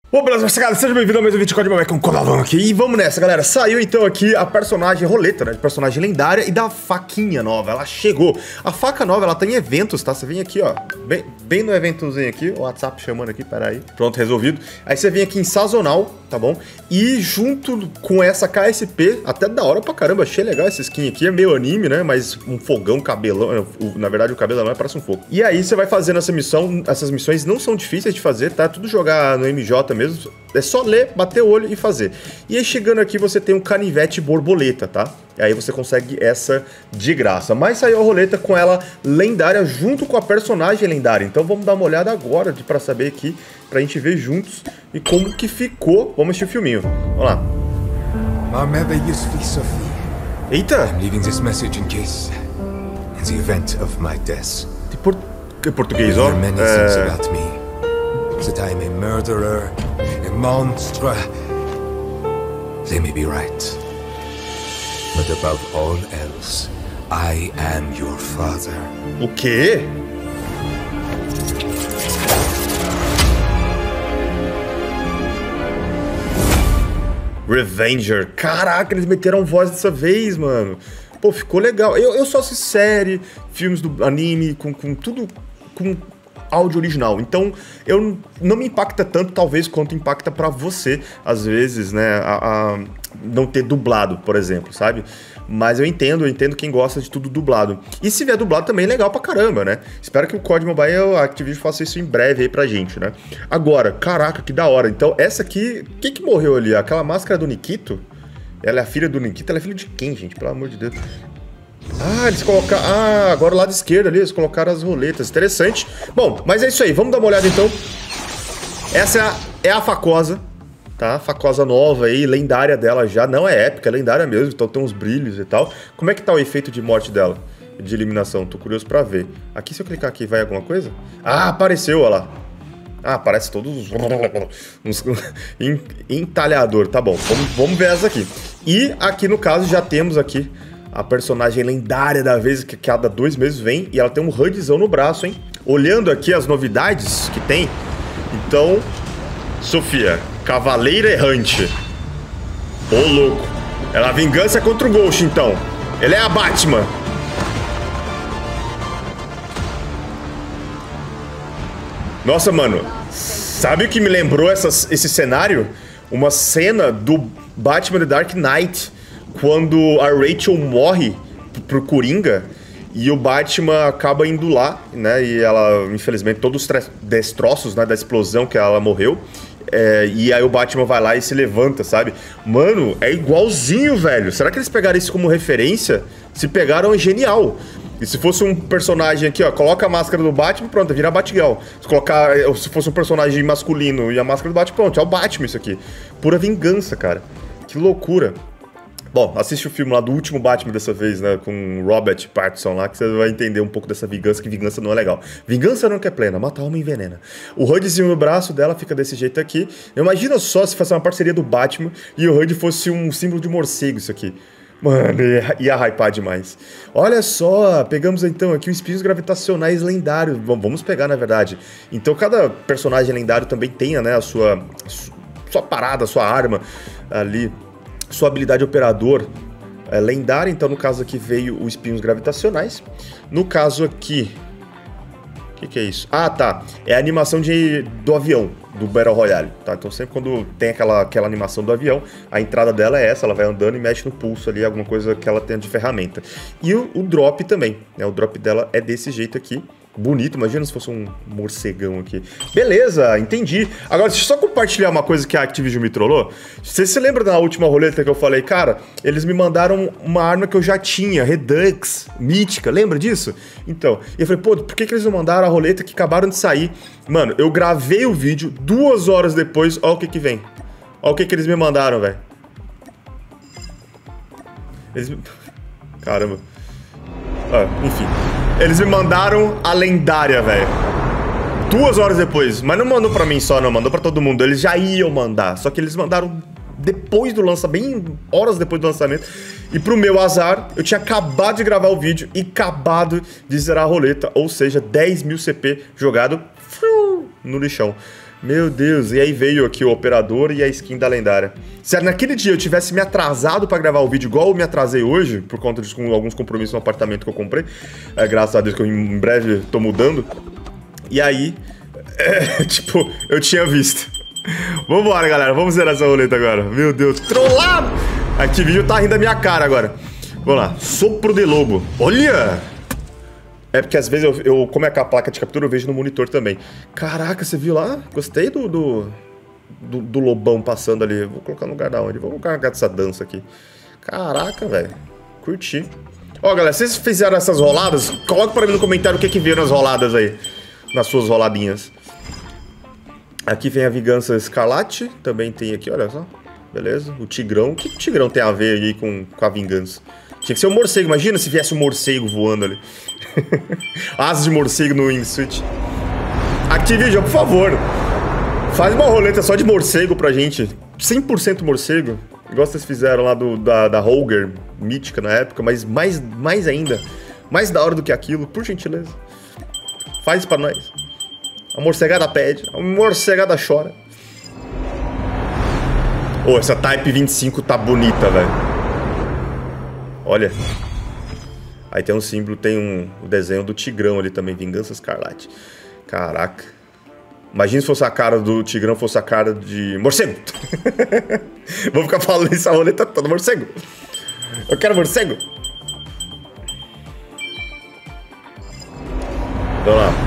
Bom, beleza, galera, seja bem-vindo a mais um vídeo de Código com o Codalão aqui. E vamos nessa, galera. Saiu então aqui a personagem roleta, né? De personagem lendária e da faquinha nova. Ela chegou. A faca nova, ela tá em eventos, tá? Você vem aqui, ó. Bem no eventozinho aqui. O WhatsApp chamando aqui, peraí. Pronto, resolvido. Aí você vem aqui em sazonal, tá bom? E junto com essa KSP, até da hora pra caramba. Achei legal essa skin aqui. É meio anime, né? Mas um fogão, cabelão. Na verdade, o cabelo não parece um fogo. E aí você vai fazendo essa missão. Essas missões não são difíceis de fazer, tá? Tudo jogar no MJ mesmo, é só ler, bater o olho e fazer. E aí chegando aqui você tem um canivete borboleta, tá? E aí você consegue essa de graça. Mas saiu a roleta com ela lendária junto com a personagem lendária. Então vamos dar uma olhada agora pra saber aqui, pra gente ver juntos e como que ficou. Vamos assistir o filminho. Vamos lá. Eita! I'm leaving this message in case, in the event of my death. Em português, ó. There are many things about me. That I am a murderer, a monster. They may be right. But above all else, I am your father. O quê? Revenger. Caraca, eles meteram voz dessa vez, mano. Pô, ficou legal. Eu só assisto série, filmes do anime, com tudo com áudio original, então não me impacta tanto, talvez, quanto impacta pra você, às vezes, né, a não ter dublado, por exemplo, sabe? Mas eu entendo quem gosta de tudo dublado. E se vier dublado também é legal pra caramba, né? Espero que o COD Mobile, a Activision, faça isso em breve aí pra gente, né? Agora, caraca, que da hora. Então, essa aqui, quem que morreu ali? Aquela máscara do Nikito? Ela é a filha do Nikito? Ela é filha de quem, gente? Pelo amor de Deus. Ah, eles colocaram... Ah, agora o lado esquerdo ali, eles colocaram as roletas. Interessante. Bom, mas é isso aí. Vamos dar uma olhada, então. Essa é a facosa, tá? Facosa nova aí, lendária dela já. Não é épica, é lendária mesmo. Então tem uns brilhos e tal. Como é que tá o efeito de morte dela? De eliminação? Tô curioso pra ver. Aqui, se eu clicar aqui, vai alguma coisa? Ah, apareceu, olha lá. Ah, aparece todos uns entalhador. Tá bom, vamos ver essa aqui. E aqui, no caso, já temos aqui a personagem lendária da vez, que cada 2 meses vem, e ela tem um HUDzão no braço, hein? Olhando aqui as novidades que tem, então, Sofia, Cavaleira Errante. Ô, louco. Ela é a vingança contra o Ghost, então. Ela é a Batman. Nossa, mano, sabe o que me lembrou esse cenário? Uma cena do Batman The Dark Knight, quando a Rachel morre pro Coringa e o Batman acaba indo lá, né? E ela, infelizmente, todos os destroços, né, da explosão que ela morreu. E aí o Batman vai lá e se levanta, sabe? Mano, é igualzinho, velho. Será que eles pegaram isso como referência? Se pegaram, é genial. E se fosse um personagem aqui, ó, coloca a máscara do Batman, pronto, vira Batgirl. Se fosse um personagem masculino e a máscara do Batman, pronto, é o Batman isso aqui. Pura vingança, cara. Que loucura. Bom, assiste o filme lá do último Batman dessa vez, né, com Robert Pattinson lá, que você vai entender um pouco dessa vingança, que vingança não é legal. Vingança não que é plena, mata a alma envenena. O HUDzinho no braço dela fica desse jeito aqui. Imagina só se fosse uma parceria do Batman e o HUD fosse um símbolo de morcego isso aqui. Mano, ia hypar demais. Olha só, pegamos então aqui os espinhos gravitacionais lendários. Bom, vamos pegar, na verdade. Então cada personagem lendário também tem, né, a sua parada, a sua arma ali. Sua habilidade operador é lendária, então no caso aqui veio os espinhos gravitacionais. No caso aqui... O que é isso? Ah, tá. É a animação do avião, do Battle Royale, tá? Então sempre quando tem aquela animação do avião, a entrada dela é essa, ela vai andando e mexe no pulso ali, alguma coisa que ela tenha de ferramenta. E o drop também, né? O drop dela é desse jeito aqui. Bonito, imagina se fosse um morcegão aqui. Beleza, entendi. Agora, deixa eu só compartilhar uma coisa que a Activision me trollou. Você se lembra da última roleta que eu falei? Cara, eles me mandaram uma arma que eu já tinha, Redux, mítica, lembra disso? Então, eu falei, pô, por que eles não mandaram a roleta que acabaram de sair? Mano, eu gravei o vídeo, 2 horas depois, ó o que vem. Ó o que eles me mandaram, velho. Caramba. Enfim. Eles me mandaram a lendária, velho. 2 horas depois. Mas não mandou pra mim só, não. Mandou pra todo mundo. Eles já iam mandar. Só que eles mandaram depois do lançamento, bem horas depois do lançamento. E pro meu azar, eu tinha acabado de gravar o vídeo e acabado de zerar a roleta. Ou seja, 10.000 CP jogado no lixão. Meu Deus, e aí veio aqui o operador e a skin da lendária. Se naquele dia eu tivesse me atrasado pra gravar o vídeo igual eu me atrasei hoje, por conta de alguns compromissos no apartamento que eu comprei, graças a Deus que eu em breve tô mudando, e aí, tipo, eu tinha visto. Vambora, galera, vamos zerar essa roleta agora. Meu Deus, trollado! Aqui vídeo tá rindo da minha cara agora. Vamos lá, sopro de lobo. Olha! É porque às vezes como é que a placa de captura eu vejo no monitor também. Caraca, você viu lá? Gostei do lobão passando ali. Vou colocar no lugar da onde? Vou colocar no lugar dessa dança aqui. Caraca, velho. Curti. Ó, galera, se vocês fizeram essas roladas, coloca pra mim no comentário o que viram as roladas aí. Nas suas roladinhas. Aqui vem a Vingança Escarlate. Também tem aqui, olha só. Beleza. O Tigrão. O que o Tigrão tem a ver aí com a Vingança? Tinha que ser um morcego. Imagina se viesse um morcego voando ali. Asas de morcego no Wingsuit. Activision, por favor. Faz uma roleta só de morcego pra gente. 100% morcego. Igual vocês fizeram lá da Holger mítica na época. Mas mais ainda. Mais da hora do que aquilo, por gentileza. Faz pra nós. A morcegada pede. A morcegada chora. Oh, essa Type 25 tá bonita, velho. Olha. Aí tem um símbolo, tem o desenho do Tigrão ali também, Vingança Escarlate. Caraca. Imagina se fosse a cara do Tigrão, fosse a cara de morcego. Vou ficar falando essa roleta toda, morcego. Eu quero morcego. Vamos lá.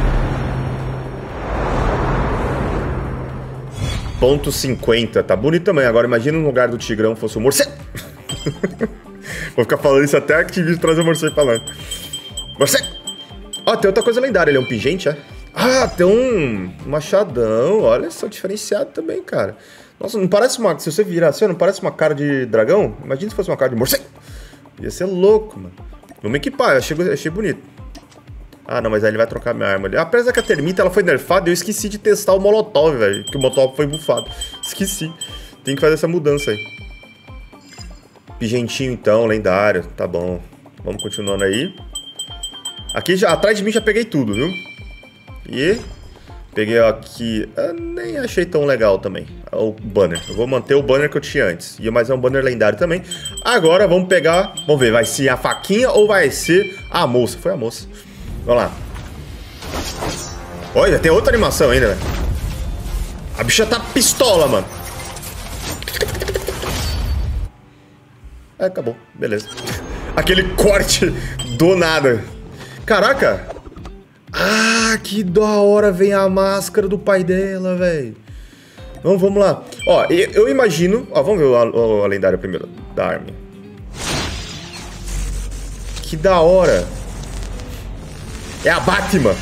Ponto 50, tá bonito também. Agora imagina no lugar do Tigrão fosse o morcego. Vou ficar falando isso até a Activision trazer o morcego pra lá. Morcego! Ó, tem outra coisa lendária. Ele é um pingente, é? Ah, tem um machadão. Olha só, diferenciado também, cara. Nossa, não parece uma... Se você virar assim, não parece uma cara de dragão? Imagina se fosse uma cara de morcego. Ia ser louco, mano. Vamos equipar, eu achei bonito. Ah, não, mas aí ele vai trocar minha arma ali. Apesar que a termita ela foi nerfada, eu esqueci de testar o molotov, velho. Que o molotov foi bufado. Esqueci. Tem que fazer essa mudança aí. Pigentinho então, lendário. Tá bom. Vamos continuando aí. Aqui já, atrás de mim já peguei tudo, viu? E peguei aqui... Eu nem achei tão legal também. O banner. Eu vou manter o banner que eu tinha antes. Mas é um banner lendário também. Agora vamos pegar... Vamos ver, vai ser a faquinha ou vai ser a moça? Foi a moça. Vamos lá. Olha, tem outra animação ainda, velho. A bicha tá pistola, mano. Acabou. Beleza. Aquele corte do nada. Caraca. Ah, que da hora vem a máscara do pai dela, velho. Vamos lá. Ó, eu imagino... Ó, vamos ver a lendária primeiro. Da Armin. Que da hora. É a Batman.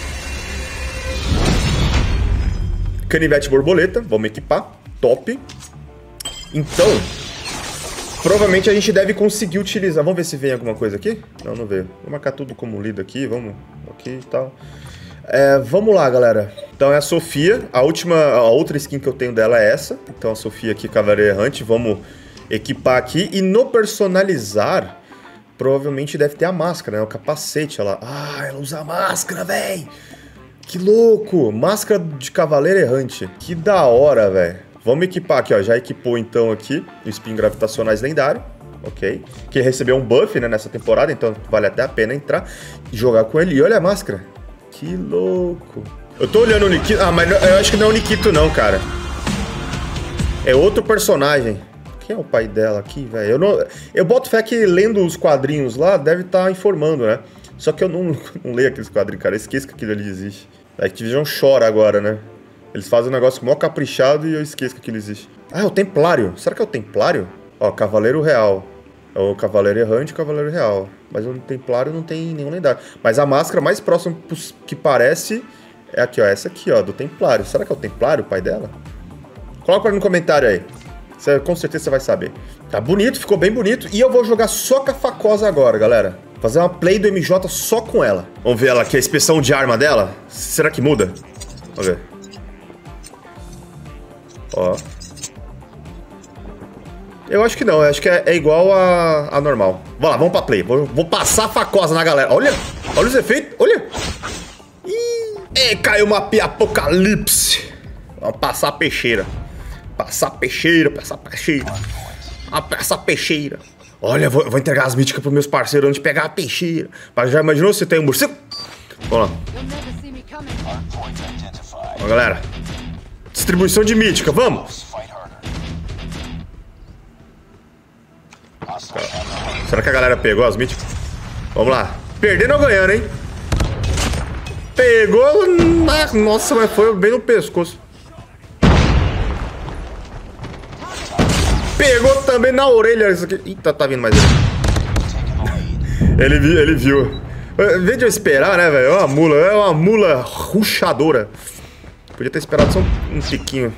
Canivete borboleta. Vamos equipar. Top. Então, provavelmente a gente deve conseguir utilizar. Vamos ver se vem alguma coisa aqui? Não, não veio. Vou marcar tudo como lido aqui. Vamos aqui e tal. Vamos lá, galera. Então é a Sofia. A outra skin que eu tenho dela é essa. Então a Sofia aqui, Cavaleiro Errante. Vamos equipar aqui. E no personalizar... Provavelmente deve ter a máscara, né? O capacete, olha lá. Ah, ela usa a máscara, véi! Que louco! Máscara de Cavaleiro Errante. Que da hora, velho. Vamos equipar aqui, ó. Já equipou, então, aqui o Spin Gravitacionais lendário. Ok. Que recebeu um buff, né, nessa temporada. Então, vale até a pena entrar e jogar com ele. E olha a máscara. Que louco. Eu tô olhando o Nikito. Ah, mas eu acho que não é o Nikito, não, cara. É outro personagem. Quem é o pai dela aqui, velho? Eu boto fé que lendo os quadrinhos lá deve estar informando, né? Só que eu não leio aqueles quadrinhos, cara. Eu esqueço que aquilo ali existe. A Activision chora agora, né? Eles fazem um negócio mó caprichado e eu esqueço que aquilo existe. Ah, é o Templário. Será que é o Templário? Ó, Cavaleiro Real. É o Cavaleiro Errante e o Cavaleiro Real. Mas o Templário não tem nenhum lendário. Mas a máscara mais próxima que parece é aqui, ó. Essa aqui, ó, do Templário. Será que é o Templário, o pai dela? Coloca pra mim no comentário aí. Com certeza você vai saber. Tá bonito, ficou bem bonito. E eu vou jogar só com a facosa agora, galera. Fazer uma play do MJ só com ela. Vamos ver ela aqui, a inspeção de arma dela. Será que muda? Vamos ver. Ó. Eu acho que não, eu acho que é igual a normal. Vamos lá, vamos pra play. Vou passar a facosa na galera. Olha os efeitos, olha. Ih, caiu uma apocalipse. Vamos passar a peixeira. Passar a peixeira, passar a peixeira. Passar a peixeira. Olha, vou entregar as míticas pros meus parceiros antes de pegar a peixeira. Mas já imaginou se tem um morcego? Vamos lá. Ó, galera. Distribuição de mítica, vamos. Será que a galera pegou as míticas? Vamos lá. Perdendo ou ganhando, hein? Pegou. Nossa, mas foi bem no pescoço. Pegou também na orelha. Isso aqui. Eita, tá vindo mais ele. Ele viu. Em vez de eu esperar, né, velho? É uma mula ruxadora. Podia ter esperado só um tiquinho.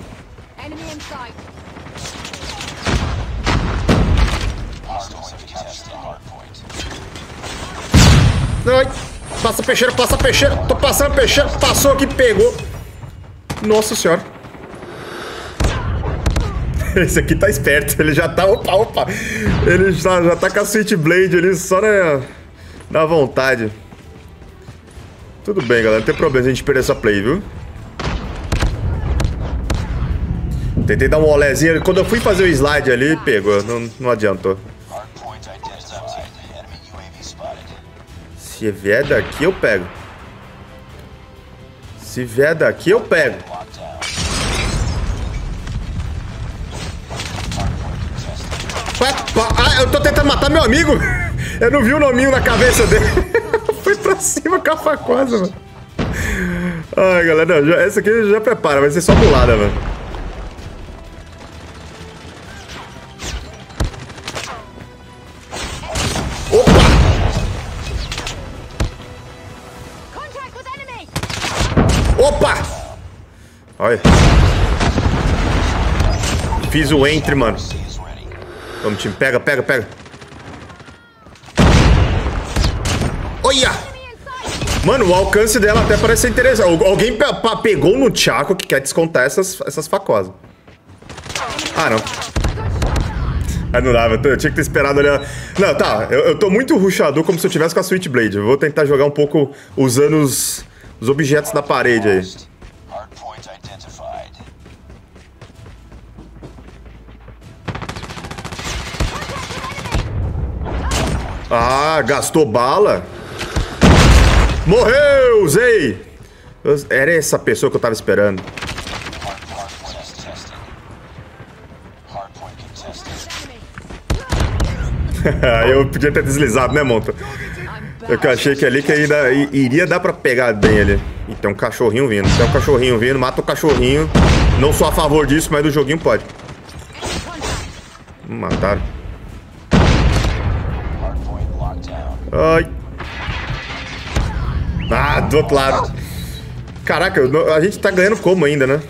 Ai, passa peixeira, passa peixeira. Tô passando peixeira, passou aqui, pegou. Nossa senhora. Esse aqui tá esperto, ele já tá... Opa. Ele já tá com a Switchblade ali só na vontade. Tudo bem, galera, não tem problema a gente perder essa play, viu? Tentei dar um olézinho. Quando eu fui fazer o slide ali, pegou. Não adiantou. Se vier daqui, eu pego. Se vier daqui, eu pego. Ah, eu tô tentando matar meu amigo. Eu não vi o nominho na cabeça dele. Foi pra cima com a facosa, mano. Ai, galera, não, essa aqui já prepara. Vai ser só mulada, mano. Opa! Olha. Fiz o entre, mano. Vamos, time. Pega. Olha! Mano, o alcance dela até parece ser interessante. Alguém pegou no Chaco que quer descontar essas facosas. Ah, não. Ah, não dava. Eu tinha que ter esperado ali. Não, tá. Eu tô muito rushador como se eu tivesse com a Switchblade. Eu vou tentar jogar um pouco usando os objetos da parede aí. Ah, gastou bala? Morreu, Zay! Era essa pessoa que eu tava esperando. Eu podia ter deslizado, né, Monta? Eu achei que ali que ainda iria dar pra pegar bem ali. E tem um cachorrinho vindo. Tem um cachorrinho vindo, mata o cachorrinho. Não sou a favor disso, mas do joguinho pode. Mataram. Ai. Ah, do outro lado. Caraca, a gente tá ganhando como ainda, né?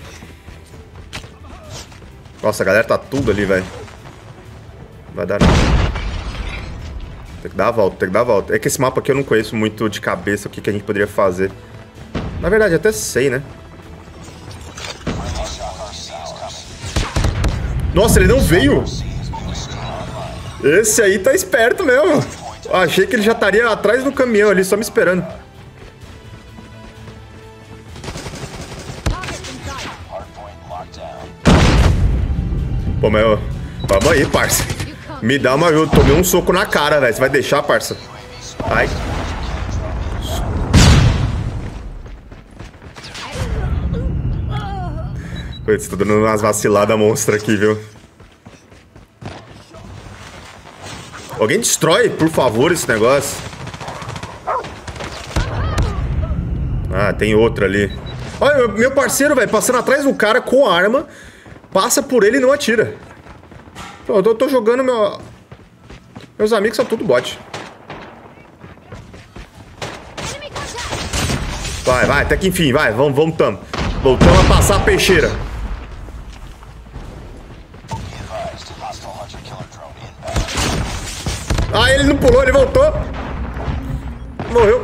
Nossa, a galera tá tudo ali, velho. Vai dar. Tem que dar a volta, É que esse mapa aqui eu não conheço muito de cabeça o que a gente poderia fazer. Na verdade, até sei, né? Nossa, ele não veio. Esse aí tá esperto mesmo. Achei que ele já estaria atrás do caminhão ali, só me esperando. Pô, mas vamos aí, parça. Me dá uma ajuda. Tomei um soco na cara, velho. Você vai deixar, parça? Ai. Putz, tô dando umas vaciladas monstras aqui, viu? Alguém destrói, por favor, esse negócio. Ah, tem outro ali. Olha, meu parceiro, velho, passando atrás do cara com arma. Passa por ele e não atira. Eu tô jogando meus amigos são tudo bot. Vai, até que enfim, vai, vamos, voltamos a passar a peixeira. Ah, ele não pulou, ele voltou. Morreu.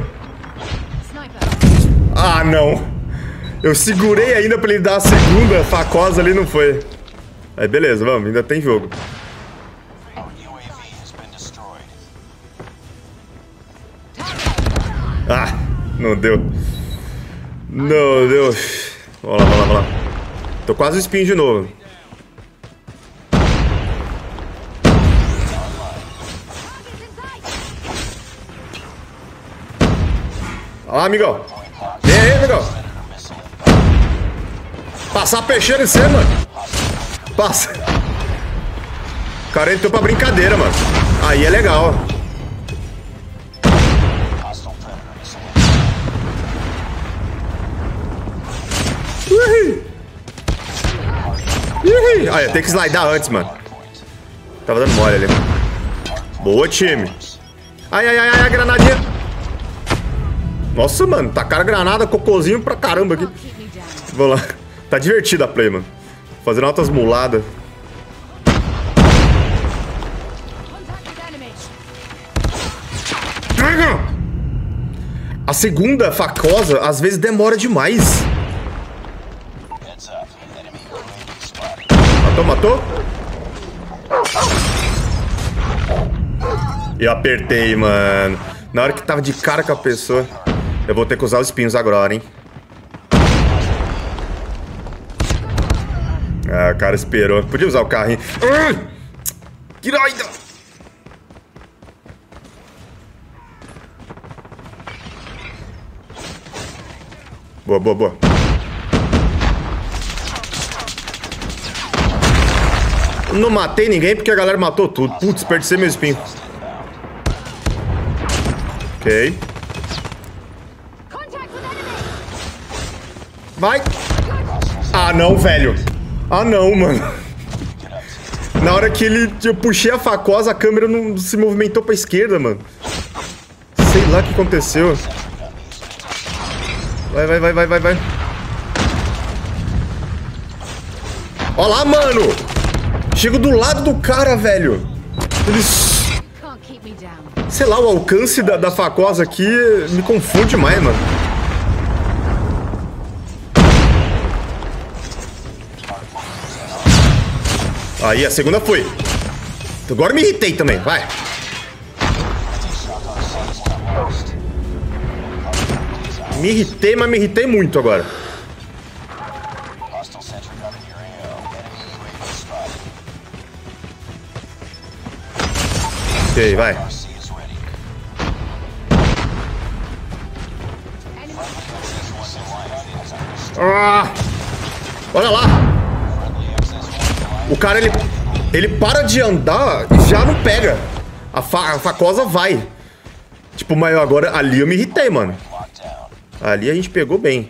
Ah, não. Eu segurei ainda pra ele dar a segunda facosa ali, não foi. Aí, beleza, vamos, ainda tem jogo. Ah, não deu. Não deu. Vamos lá. Tô quase espinho de novo. Olha lá, amigão. E aí, amigão? Passar peixeiro em você, mano. Passa. O cara entrou pra brincadeira, mano. Aí é legal. Aí, tem que slidar antes, mano. Tava dando mole ali. Boa, time. Ai, ai, ai, ai, a granadinha. Nossa, mano, tacaram granada, cocôzinho pra caramba aqui. Vamos lá. Tá divertida a play, mano. Fazendo altas muladas. A segunda facosa, às vezes, demora demais. Matou, matou? Eu apertei, mano. Na hora que tava de cara com a pessoa. Eu vou ter que usar os espinhos agora, hein? Ah, o cara esperou. Podia usar o carrinho. Que doida! Boa, boa, boa. Não matei ninguém porque a galera matou tudo. Putz, desperdicei meu espinho. Ok. Vai. Ah, não, velho. Ah, não, mano. Na hora que eu puxei a facosa, a câmera não se movimentou pra esquerda, mano. Sei lá o que aconteceu. Vai, vai, vai, vai, vai, vai. Ó lá, mano. Chego do lado do cara, velho. Eles... Sei lá, o alcance da facosa aqui me confunde mais, mano. Aí, a segunda foi. Agora me irritei também, vai. Me irritei, mas me irritei muito agora. Ok, vai. Ah, olha lá. O cara, ele para de andar e já não pega. A facosa vai. Tipo, mas agora ali eu me irritei, mano. Ali a gente pegou bem.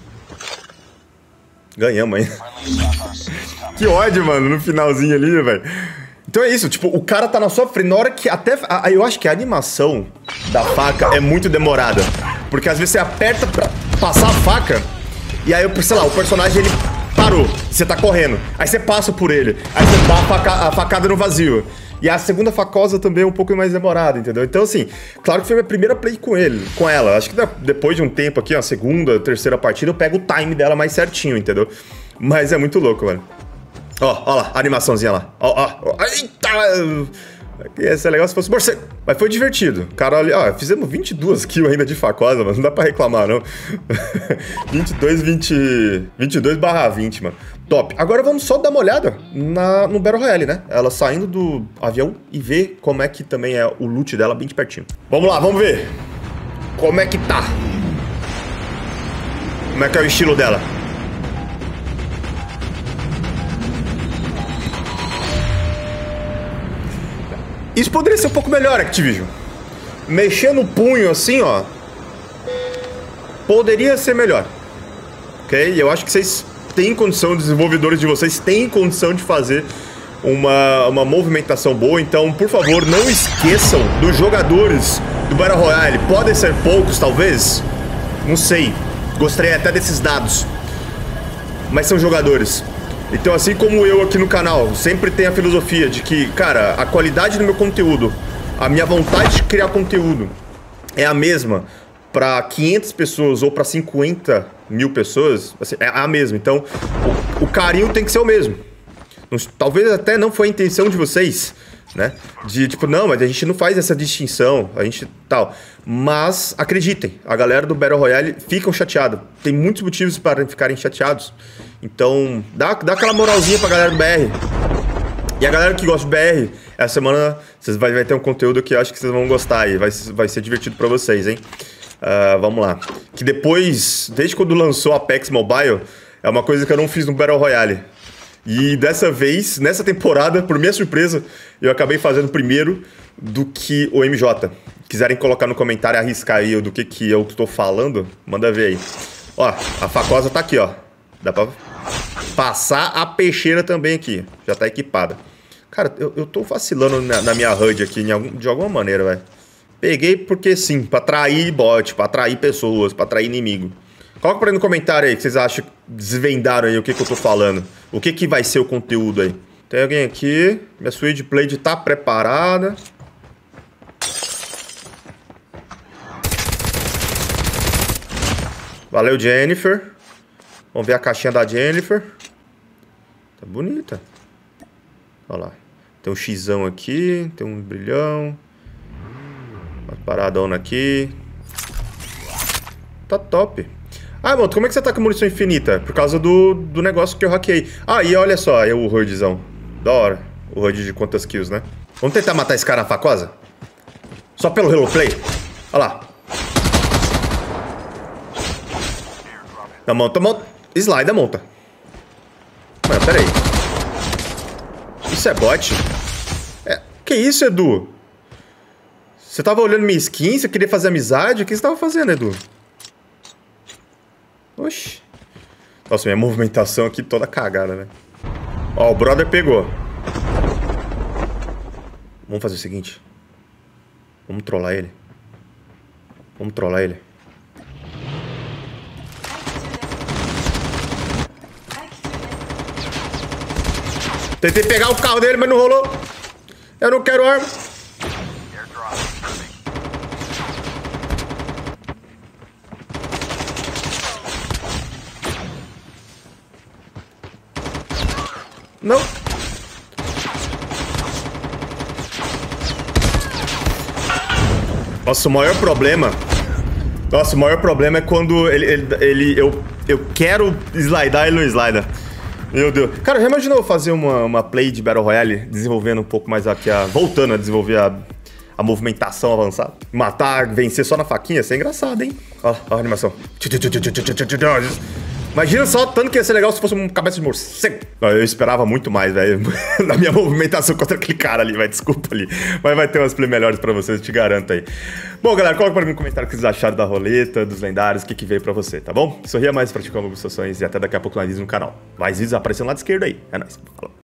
Ganhamos, hein? Que ódio, mano, no finalzinho ali, velho. Então é isso, tipo, o cara tá na sua frente. Na hora que até... eu acho que a animação da faca é muito demorada. Porque às vezes você aperta pra passar a faca e aí, sei lá, o personagem, ele parou. Você tá correndo. Aí você passa por ele. Aí você dá a facada no vazio. E a segunda facosa também é um pouco mais demorada, entendeu? Então, assim, claro que foi a minha primeira play com ela. Acho que depois de um tempo aqui, a segunda, terceira partida, eu pego o time dela mais certinho, entendeu? Mas é muito louco, mano. Ó lá, a animaçãozinha lá. Ó. Eita! Ia ser legal se fosse morcego. Mas foi divertido. Cara, olha, fizemos 22 kills ainda de facosa, mano. Não dá pra reclamar, não. 22/20, mano. Top. Agora vamos só dar uma olhada no Battle Royale, né? Ela saindo do avião e ver como é que também é o loot dela bem de pertinho. Vamos lá, vamos ver. Como é que tá. Como é que é o estilo dela. Isso poderia ser um pouco melhor, Activision. Mexer no punho assim, ó. Poderia ser melhor. Ok? E eu acho que vocês têm condição, os desenvolvedores de vocês têm condição de fazer uma movimentação boa. Então, por favor, não esqueçam dos jogadores do Battle Royale. Podem ser poucos, talvez. Não sei. Gostaria até desses dados. Mas são jogadores. Então, assim como eu aqui no canal, sempre tenho a filosofia de que, cara, a qualidade do meu conteúdo, a minha vontade de criar conteúdo é a mesma para 500 pessoas ou para 50 mil pessoas, assim, é a mesma. Então, o carinho tem que ser o mesmo. Talvez até não foi a intenção de vocês, né? De tipo, não, mas a gente não faz essa distinção, a gente tal. Mas, acreditem, a galera do Battle Royale ficam chateados. Tem muitos motivos para ficarem chateados. Então, dá aquela moralzinha pra galera do BR. E a galera que gosta de BR, essa semana vocês vai ter um conteúdo que eu acho que vocês vão gostar aí. Vai ser divertido pra vocês, hein? Vamos lá. Que depois, desde quando lançou Apex Mobile, é uma coisa que eu não fiz no Battle Royale. E dessa vez, nessa temporada, por minha surpresa, eu acabei fazendo primeiro do que o MJ. Quiserem colocar no comentário, arriscar aí do que eu tô falando, manda ver aí. Ó, a facosa tá aqui, ó. Dá pra passar a peixeira também aqui. Já tá equipada. Cara, eu tô vacilando na minha HUD aqui de alguma maneira, velho. Peguei porque sim, pra atrair bot, pra atrair pessoas, pra atrair inimigo. Coloca pra aí no comentário aí, que vocês acham, desvendaram aí o que eu tô falando. O que vai ser o conteúdo aí. Tem alguém aqui. Minha Switchblade tá preparada. Valeu, Jennifer. Vamos ver a caixinha da Jennifer. Tá bonita. Olha lá. Tem um xizão aqui. Tem um brilhão. Uma paradona aqui. Tá top. Ah, mano, como é que você tá com munição infinita? Por causa do negócio que eu hackei. Ah, e olha só, aí o HUDzão. Da hora. O HUD de quantas kills, né? Vamos tentar matar esse cara na facosa? Só pelo reloplay? Olha lá. Não, monta. Slide a monta. Mano, pera aí. Isso é bot? Que isso, Edu? Você tava olhando minha skin? Você queria fazer amizade? O que você tava fazendo, Edu? Oxi. Nossa, minha movimentação aqui toda cagada, né? Ó, o brother pegou. Vamos fazer o seguinte. Vamos trollar ele. Tentei pegar o carro dele, mas não rolou. Eu não quero arma. Não. Nossa, o maior problema... é quando eu quero slidar e ele não slida. Meu Deus. Cara, já imaginou fazer uma play de Battle Royale, desenvolvendo um pouco mais aqui, voltando a desenvolver a movimentação avançada? Matar, vencer só na faquinha? Isso é engraçado, hein? Ó a animação. Imagina só tanto que ia ser legal se fosse uma cabeça de morcego. Eu esperava muito mais, velho. Na minha movimentação contra aquele cara ali, vai. Desculpa ali. Mas vai ter umas play melhores pra vocês, eu te garanto aí. Bom, galera, coloca pra mim no comentário o que vocês acharam da roleta, dos lendários, o que veio pra você, tá bom? Sorria mais, praticando algumas ações e até daqui a pouco nós vídeos no canal. Mais vídeos aparecendo lá da esquerda aí. É nóis. Falou.